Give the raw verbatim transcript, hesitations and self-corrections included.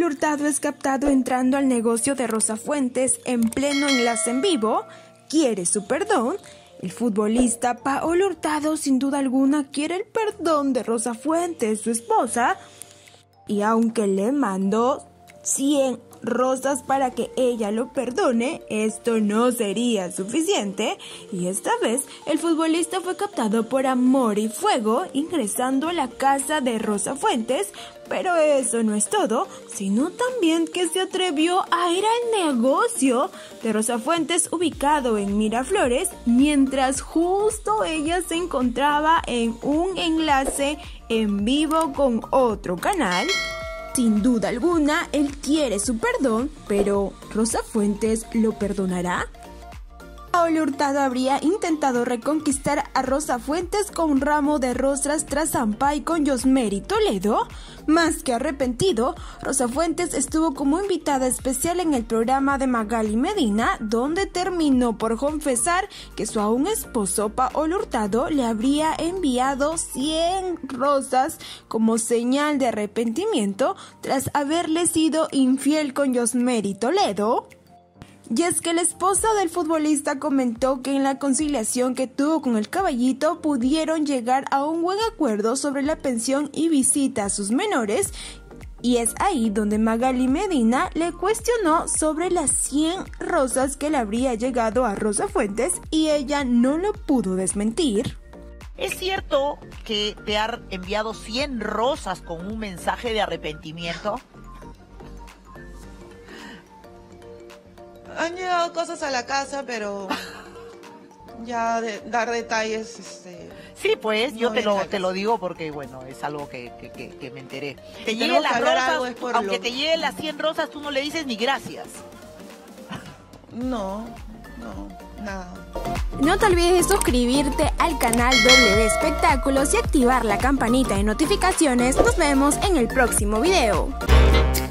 Paolo Hurtado es captado entrando al negocio de Rosa Fuentes en pleno enlace en vivo, quiere su perdón. El futbolista Paolo Hurtado sin duda alguna quiere el perdón de Rosa Fuentes, su esposa, y aunque le mandó cien rosas para que ella lo perdone, esto no sería suficiente, y esta vez el futbolista fue captado por amor y fuego ingresando a la casa de Rosa Fuentes, pero eso no es todo, sino también que se atrevió a ir al negocio de Rosa Fuentes ubicado en Miraflores, mientras justo ella se encontraba en un enlace en vivo con otro canal. Sin duda alguna, él quiere su perdón, pero ¿Rosa Fuentes lo perdonará? Paolo Hurtado habría intentado reconquistar a Rosa Fuentes con un ramo de rosas tras zampar con Yosmery Toledo. Más que arrepentido, Rosa Fuentes estuvo como invitada especial en el programa de Magali Medina, donde terminó por confesar que su aún esposo Paolo Hurtado le habría enviado cien rosas como señal de arrepentimiento tras haberle sido infiel con Yosmery Toledo. Y es que la esposa del futbolista comentó que en la conciliación que tuvo con el caballito pudieron llegar a un buen acuerdo sobre la pensión y visita a sus menores, y es ahí donde Magali Medina le cuestionó sobre las cien rosas que le habría llegado a Rosa Fuentes y ella no lo pudo desmentir. ¿Es cierto que te ha enviado cien rosas con un mensaje de arrepentimiento? Han llegado cosas a la casa, pero ya de, dar detalles... Este, sí, pues, yo no te lo, te lo digo porque, bueno, es algo que, que, que, que me enteré. Te si lleguen las rosas, aunque lo... te lleguen las cien rosas, tú no le dices ni gracias. No, no, nada. No te olvides de suscribirte al canal W Espectáculos y activar la campanita de notificaciones. Nos vemos en el próximo video.